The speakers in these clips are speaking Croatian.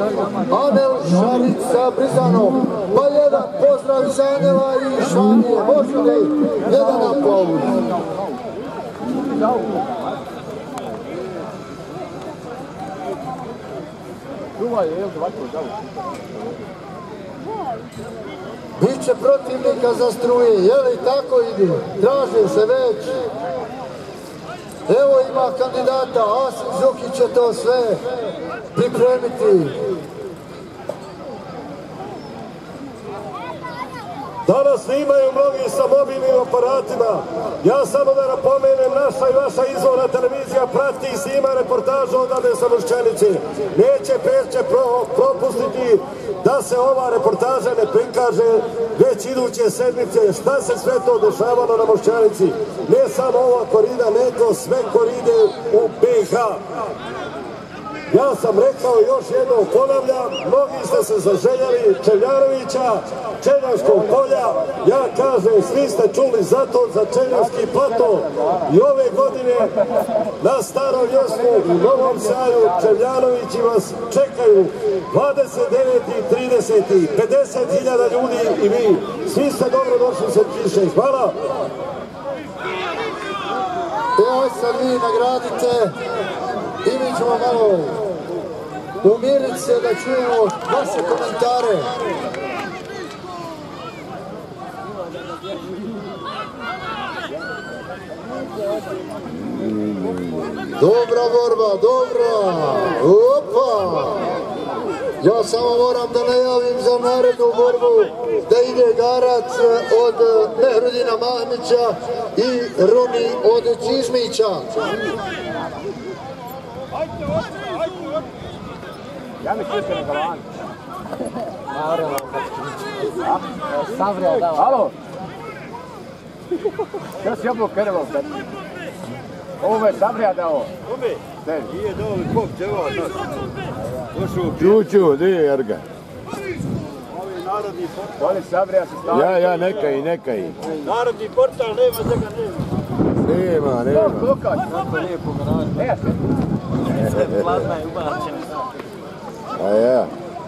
Anel Šarić sa Brizanom. Pa jedan pozdrav iz Anela i Švanije. Može li jedan aplauz? Biće protivnika za Struje, je li tako ide? Traže se već. Evo ima kandidata, Asim Zukić će to sve pripremiti. Danas snimaju mnogi sa mobilnim aparatima. Ja samo da napomenem, naša i vaša izvorna televizija prati i snima reportažu odavde sa Mošćenice. Neće Perče propustiti da se ova reportaža ne prikaže već iduće sedmice. Šta se sve to dešavalo na Mošćenici? Ne samo ova korida, nego sve koride u BiH. Ja sam rekao još jednom, ponavljam, mnogi ste se zaželjeli Čeljanovića, Čeljanskog polja. Ja kažem, svi ste čuli zato za Čeljanski plato. I ove godine na Starom Jesku u Novom Saju Čeljanovići vas čekaju 29. 30. 50.000 ljudi i vi. Svi ste dobro došli sa kiše. Hvala. Evo sad vi nagradite i mi ćemo malo umiriti se da čujemo vaše komentare. Dobra borba, dobra! Opa! Ja samo moram da najavim za narednu borbu da ide Garac od Mehrudina Mahmića i Runi od Čizmića. Ja mi čujem na galan. Savrio dao. Alo? Ja si jablo kerevao sad. Ovo me Savrio dao. Kome? Nije dao li kop ćeva nas. Čuću, di je Jerga? Ovi narodni portal. Oni Savrio se stavio. Ja, nekaj. Narodni portal nema, zega nema. Nema. Kokač. Kako lijepo garaž. Ne, se. Plazma je ubačena. A ja.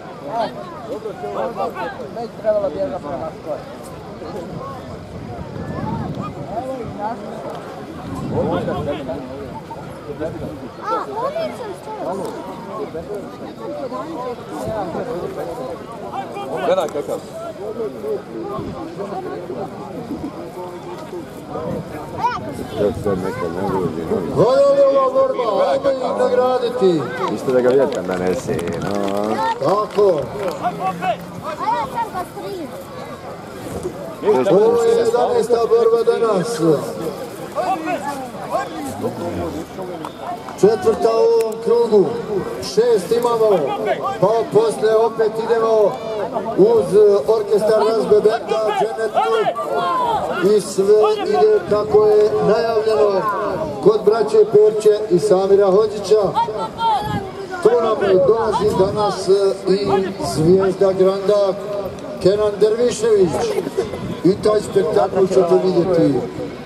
Već trebalo bjega prema skoj. Gledaj kakav. Volja li ova borba? Ajde ih nagraditi. Isto da ga vjetar nanese, no. Tako. Ovo je 11. borba danas. Četvrta u ovom krugu. 6 imamo. Pa posle opet idemo uz orkestar Razbe Benda, Dženet Klub. I sve ide kako je najavljeno kod braće Perče i Samira Hođića. Tu nam dolazi danas i zvijezda Granda Kenan Dervišević. I taj spektakl ćete vidjeti.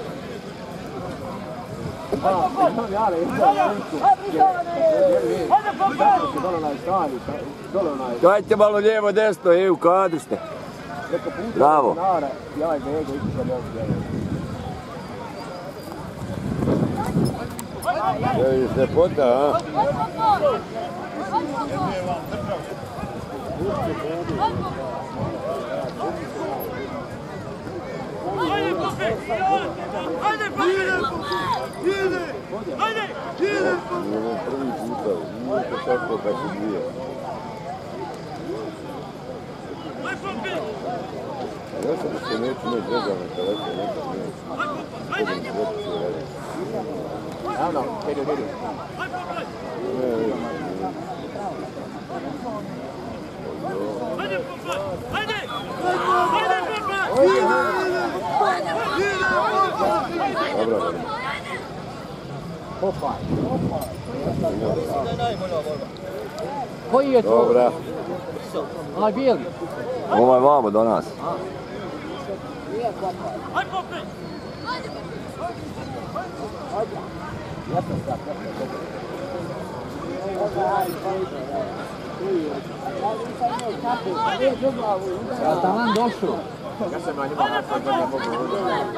Dajte malo lijevo, desno, u kadru ste. Bravo. Je ljepota, a? Prvi puta, nije to tako da se dvije. Ja sam da se neću neći rezavne telefon, nekako neću. Ano, vedi. Dobro. Popaj. Koji je to? Dobra. Onaj bijeli? Ovaj vamo do nas. Ja taman došao. Ja sam na njima nastavio da ne mogu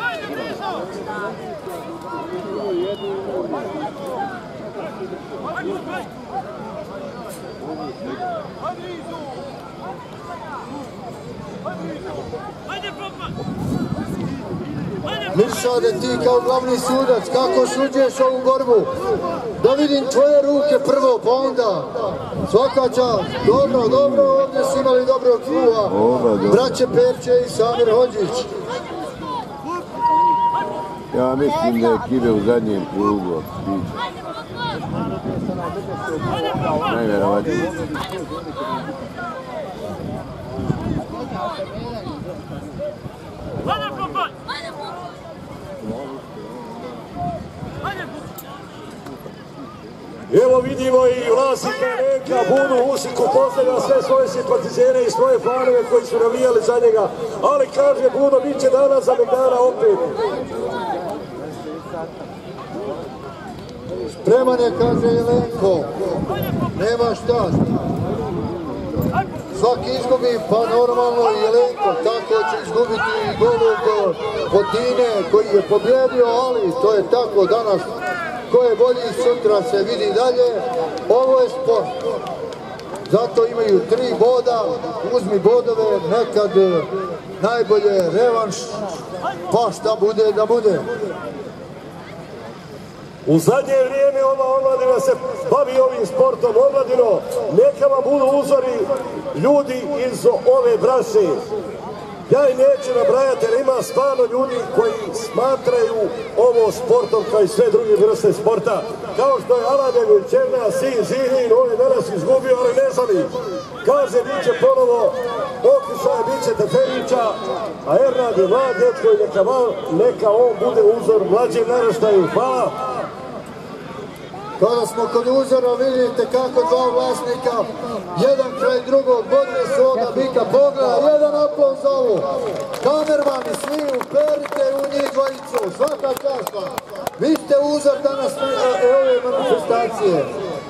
Mirsade, ti kao glavni sudac, kako suđeš ovu borbu? Da vidim tvoje ruke prvo, pa onda. Svaka čast. Dobro, dobro, ovdje su imali dobrog kluba. Braće Perče i Samir Hodžić. Ja mislim da je Kire u zadnjem krugu. Najvjerovatnije. Evo vidimo i vlasnika Lenka Budu Usiku pozdravlja sve svoje simpatizere i svoje fanove koji su navijali za njega, ali kaže Budo, bit će danas za medala opet. Spreman je, kaže Jelenko. Nema šta. Svaki izgubi, pa normalno i Jelenko. Tako će izgubiti i golub Podine koji je pobjedio, ali to je tako danas. Ko je bolji, sutra se vidi dalje. Ovo je sport. Zato imaju 3 boda. Uzmi bodove, nekad najbolje revanš. Pa šta bude da bude. U zadnje vrijeme ova omladina se bavi ovim sportom. Omladino, neka vam budu uzori ljudi iz ove branše. Ja i neću nabrajati, jer ima stvarno ljudi koji smatraju ovo sportom kao i sve druge vrste sporta. Kao što je Aladen Černa, sin Žilin, on je danas izgubio, ali ne žali. Kaže, bit će ponovo pokušaj, bit će Teferića, a Ernad je mlad dječko i neka on bude uzor mlađim naraštaju. Hvala. Kada smo kod uzora, vidite kako 2 vlasnika, jedan kraj drugog, bodne su oda bika, pogleda, jedan aplauz za ovu. Kamermani, svi uperite u njih dvojicu, svaka časta. Vi ste uzor danas ove manifestacije.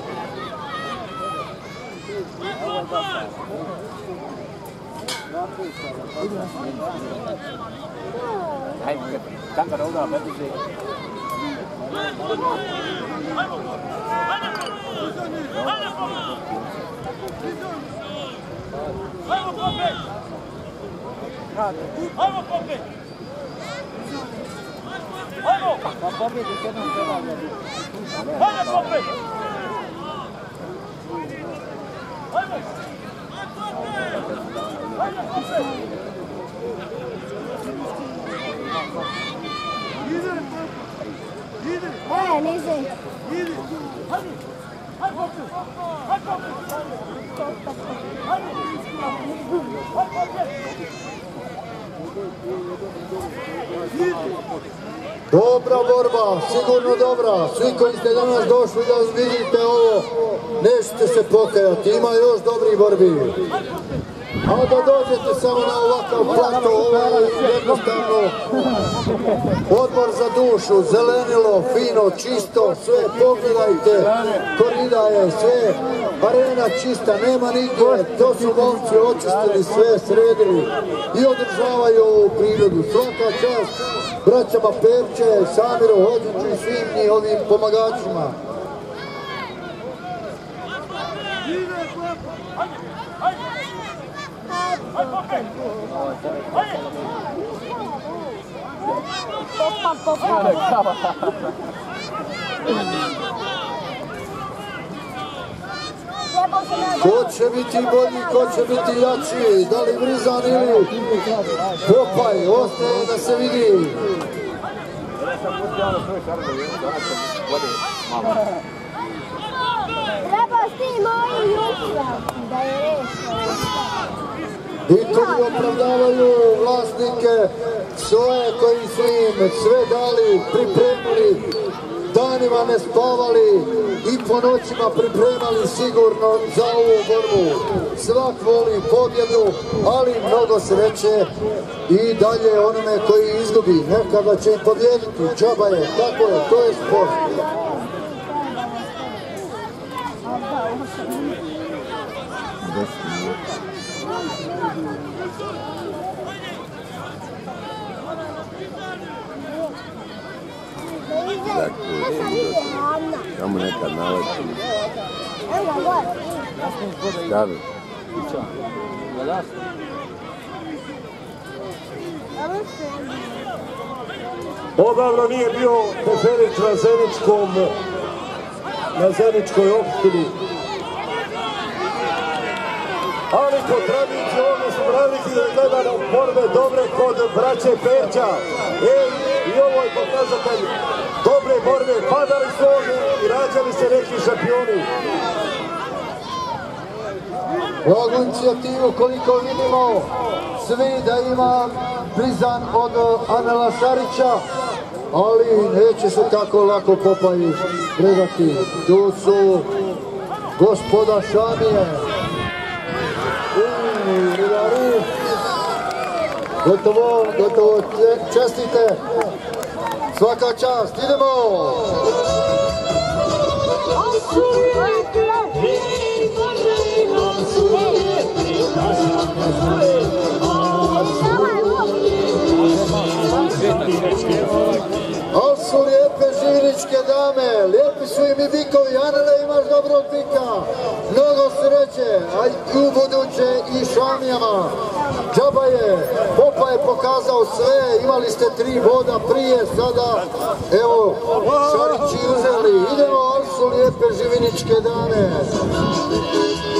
Hajde, kamera uda, beduze. Dobra borba, sigurno dobra. Svi koji ste danas došli da vidite ovo, nećete se pokajati, ima još dobrih borbi. A da dođete samo na ovakav plato, ovo je jednostavno odmor za dušu, zelenilo, fino, čisto, sve pogledajte, korida je sve, arena čista, nema nigdje, to su momci očistili sve, sredili i održavaju ovu prirodu. Svaka čast braćama Perče, Samiru Hodžiću i svim njihovim pomagačima. Ko će biti bolji, ko će biti jači, da li Vrizan ili Popaj, ostaje da se vidi. Treba s tim moji jutra da je rešeno. I tu opravdavaju vlasnike svoje koji su im sve dali, pripremili, danima ne spavali i po noćima pripremali sigurno za ovu borbu. Svak voli pobjedu, ali mnogo sreće i dalje onome koji izgubi. Nekada će im pobjediti, džaba je, tako je, to je sport. Samo nekad naleti. Evo ga gore. Stavi. Odavno nije bio Teferić na Zeničkoj opštini. Ali po tradiciji ovdje su naviki da gledamo borbe dobre kod braće Perđa. I ovo je pokazatelj dobre borbe. Padali su ovdje i rađali se neki šampioni. Ovu inicijativu koliko vidimo svi da ima blizan od Anela Šarića, ali neće se tako lako Popaji predati. Tu su gospoda Šamije. Gotovo, čestite. Svaka čast, idemo! Ali su lijepe živiničke dame, lijepi su im i bikovi. Anele, imaš dobrog bika, mnogo sreće, a i u buduće i Šamijama. Džaba je, Popa je pokazao sve, imali ste 3 boda prije, sada evo Šarići uzeli. Idemo, ali su lijepe živiničke dame.